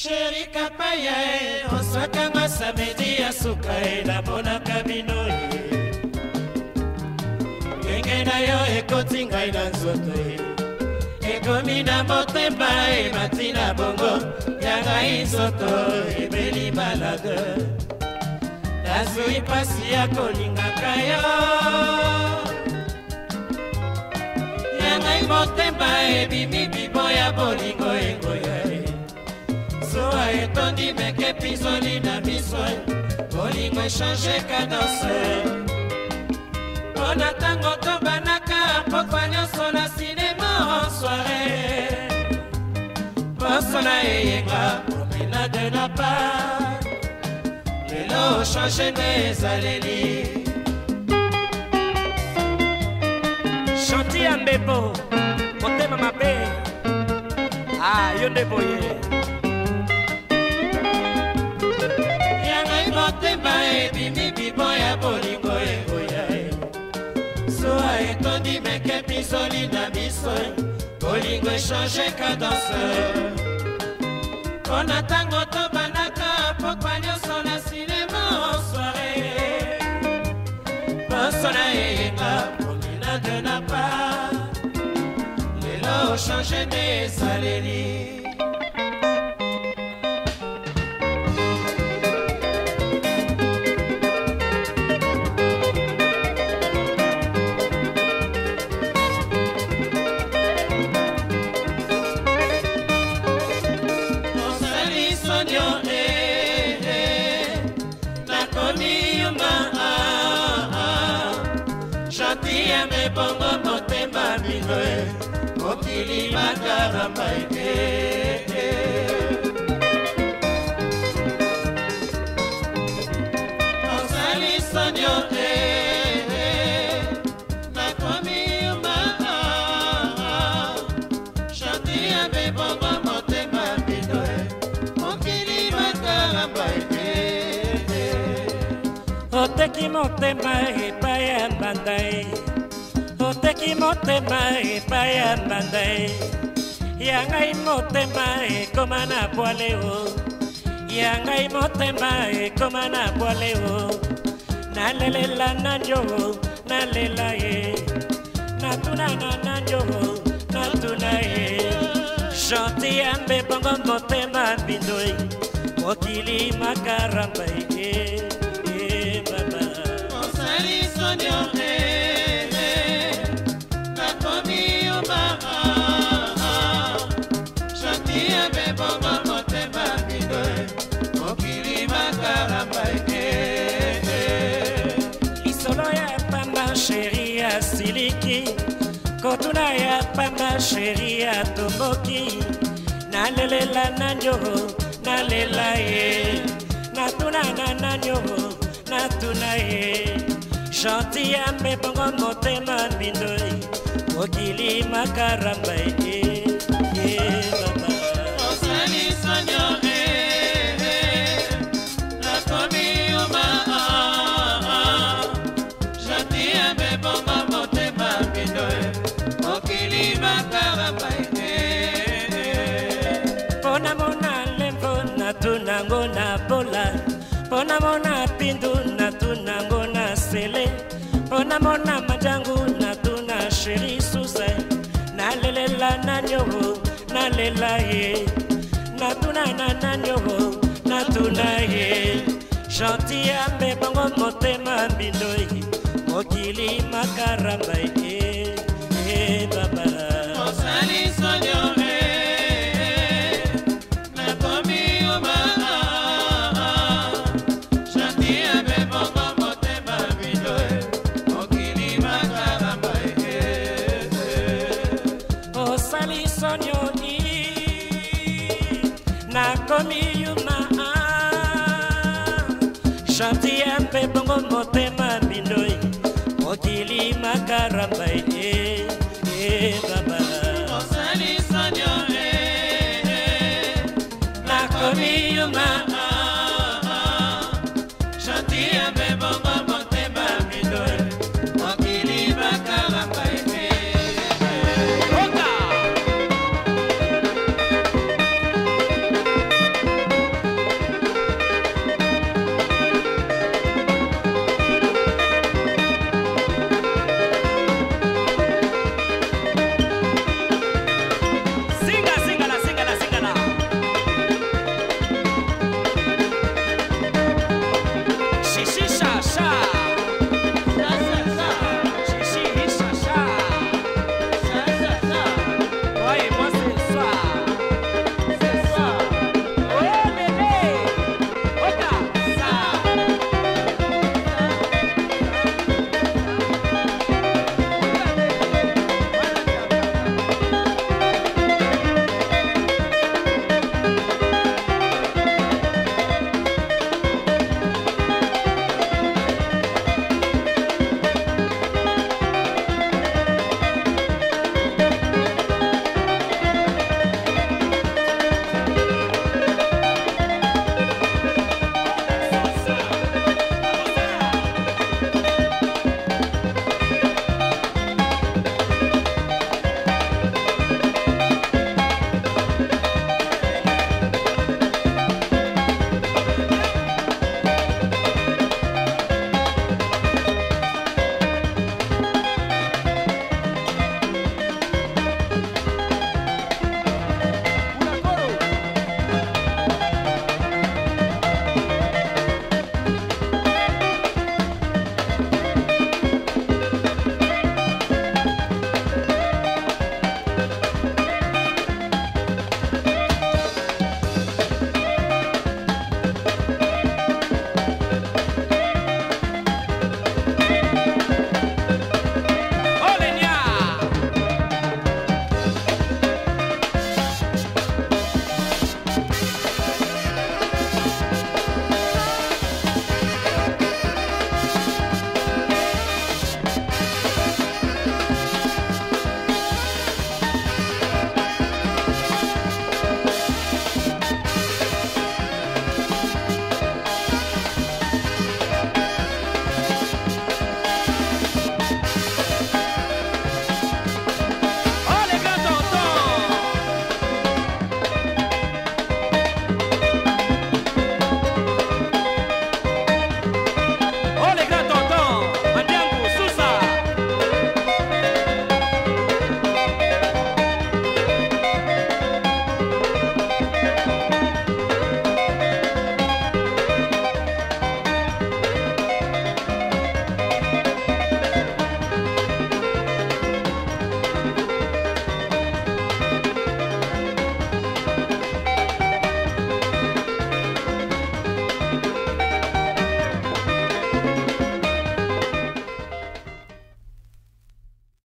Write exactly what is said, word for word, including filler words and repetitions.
Chéri kapaya e osakanga samedi ya suka e na mona kabino e Genge na yo ekoti ngai na nzoto e Ekomi na motema e matina bongo ya ngai nzoto ebeli malade Nazui pasi ya kolingaka yo Ya ngai motema ebimi bibo ya bolingo engoya e Soa etondi meke pisoli na miso Bolingo echange cadence Pona tango tobanaka Pokwa nyonso na cinema en soirée Poso na eyenga Promenade na part Lelo change mes aleli Chanti ya mbebo Motema mabe Ah, yo ndeboye Motema ebimi bibo ya bolingo engoya e Soa etondi meke pisoli na miso Bolingo echange cadence Pona tango tobanaka Pokwa nyonso na cinema en soirée Poso na eyenga Promenade na part Lelo change mes aleli Me bongo motema binoe Mokili makaramba eke Ozali sonyo e Nakomi yuma Chanti ya me bongo motema binoe Mokili makaramba eke Oteki motema epai ya mbandai Oteki motema epai ya mbandai Yangai motema ekoma na bwaleo Yangai motema ekoma na bwaleo Nalelela nanjo nalela ye Natuna na nanjo natuna ye Chanti ya mbebongo motema bindoi Mokili makaramba ye Osali sonyo e Nakomi yuma Chanti ya bebongo motema bidoe Mokili makaramba eke Lisolo ya pamba sheri ya siliki Kotuna ya pamba sheri ya tomboki Nalelela nanjo nalela ye Natuna na nanjo natuna ye Chanti ya mbebongo motema bindoi Mokili makaramba ye mama Osali sonyo e Nakomi yuma Chanti ya mbebongo motema bindoi Mokili makaramba Pona mona lembo natunango na bola Pona mona pindu natunango na sele Pona mona majangu natuna sheri susai Nalelela nanyoho nalela ye Natuna na nanyoho natuna ye Chanti ya mbebongo motema bindoi Mokili makaramba ye baba Osali sonyo e Nakomi yuma Chanti ya bebongo motema bidoe Mokili makaramba eke Osali sonyo ni Nakomi yuma Chanti ya mbebongo motema bindoi Mokili makaramba ye baba Osali sonyo e Nakomi yuma